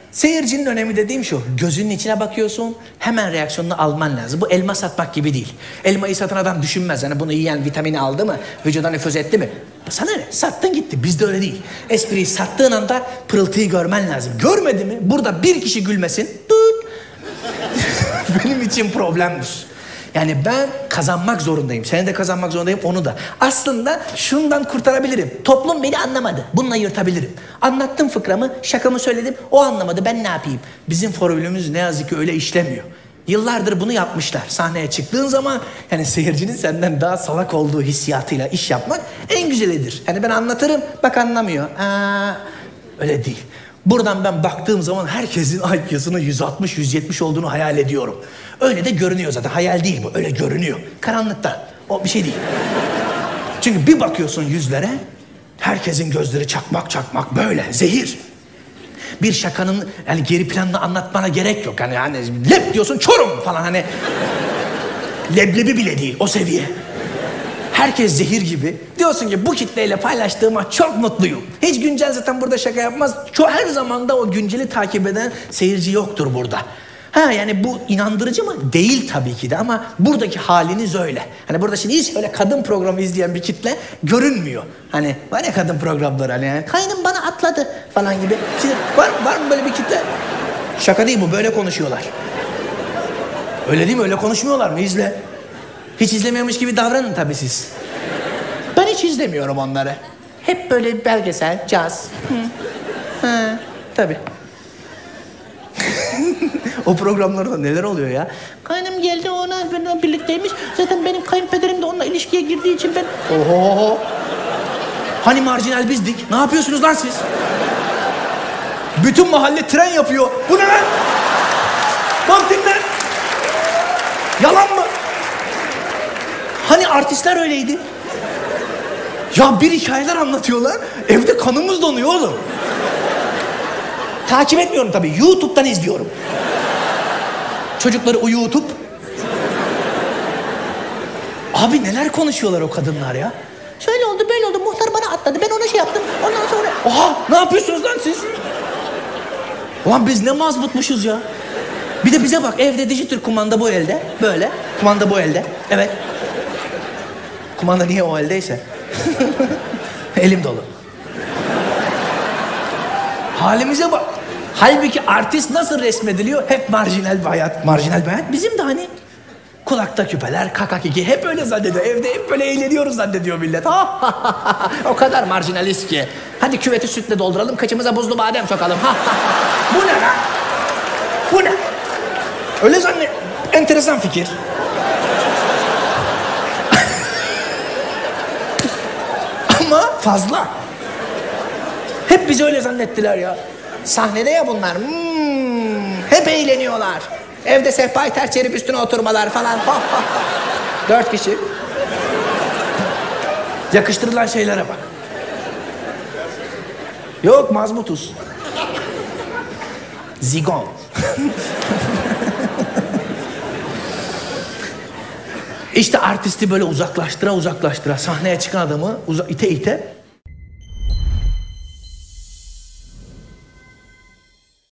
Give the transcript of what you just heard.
Seyircinin önemi dediğim şu, gözünün içine bakıyorsun, hemen reaksiyonunu alman lazım. Bu elma satmak gibi değil. Elmayı satan adam düşünmez. Yani bunu yiyen vitamini aldı mı, vücuda nüfuz etti mi? Sana ne? Sattın gitti. Bizde öyle değil. Espriyi sattığın anda pırıltıyı görmen lazım. Görmedi mi? Burada bir kişi gülmesin. Benim için problemdir. Yani ben kazanmak zorundayım. Seni de kazanmak zorundayım, onu da. Aslında şundan kurtarabilirim. Toplum beni anlamadı. Bununla yırtabilirim. Anlattım fıkramı, şakamı söyledim. O anlamadı. Ben ne yapayım? Bizim formülümüz ne yazık ki öyle işlemiyor. Yıllardır bunu yapmışlar. Sahneye çıktığın zaman yani seyircinin senden daha salak olduğu hissiyatıyla iş yapmak en güzelidir. Yani ben anlatırım, bak anlamıyor. Öyle değil. Buradan ben baktığım zaman herkesin IQ'sunun 160-170 olduğunu hayal ediyorum. Öyle de görünüyor zaten. Hayal değil bu. Öyle görünüyor. Karanlıkta. O bir şey değil. Çünkü bir bakıyorsun yüzlere, herkesin gözleri çakmak çakmak böyle. Zehir. Bir şakanın yani geri planını anlatmana gerek yok. Hani lep diyorsun, Çorum falan hani. Leblebi bile değil. O seviye. Herkes zehir gibi. Diyorsun ki bu kitleyle paylaştığıma çok mutluyum. Hiç güncel zaten burada şaka yapmaz. Her zaman da o günceli takip eden seyirci yoktur burada. Yani bu inandırıcı mı? Değil tabii ki de ama buradaki haliniz öyle. Hani burada şimdi hiç öyle kadın programı izleyen bir kitle görünmüyor. Hani var ya kadın programları hani yani, kaynım bana atladı falan gibi. Şimdi var mı böyle bir kitle? Şaka değil bu, böyle konuşuyorlar. Öyle değil mi? Öyle konuşmuyorlar mı? İzle. Hiç izlemiyormuş gibi davranın tabii siz. Ben hiç izlemiyorum onları. Hep böyle belgesel, caz. Tabii. O programlarda neler oluyor ya? Kaynım geldi, benimle birlikteymiş. Zaten benim kayınpederim de onunla ilişkiye girdiği için ben... Oho! Hani marjinal bizdik? Ne yapıyorsunuz lan siz? Bütün mahalle tren yapıyor. Bu ne lan? Bak dinle. Yalan mı? Hani artistler öyleydi? Ya bir hikayeler anlatıyorlar. Evde kanımız donuyor oğlum. Takip etmiyorum tabii. YouTube'dan izliyorum. Çocukları o YouTube. Abi neler konuşuyorlar o kadınlar ya. Şöyle oldu, böyle oldu. Muhtar bana atladı. Ben ona şey yaptım. Ondan sonra... Oha! Ne yapıyorsunuz lan siz? Ulan biz ne mazbutmuşuz ya. Bir de bize bak. Evde dijitür kumanda bu elde. Böyle. Kumanda bu elde. Evet. Kumanda niye o eldeyse? Elim dolu. Halimize bak. Halbuki artist nasıl resmediliyor? Hep marjinal bir hayat. Marjinal bir hayat bizim de hani. Kulakta küpeler, kakakiki hep öyle zannediyor. Evde hep böyle eğleniyoruz zannediyor millet. O kadar marjinalist ki. Hadi küveti sütle dolduralım, kaçımıza buzlu badem sokalım. Bu ne lan? Bu ne? Öyle zannet... Enteresan fikir. Ama fazla. Hep bizi öyle zannettiler ya. Sahnede ya bunlar. Hep eğleniyorlar. Evde sehpayı ters çevirip üstüne oturmalar falan. 4 kişi. Yakıştırılan şeylere bak. Yok mazmutuz. Zigon. İşte artisti böyle uzaklaştıra sahneye çıkan adamı ite ite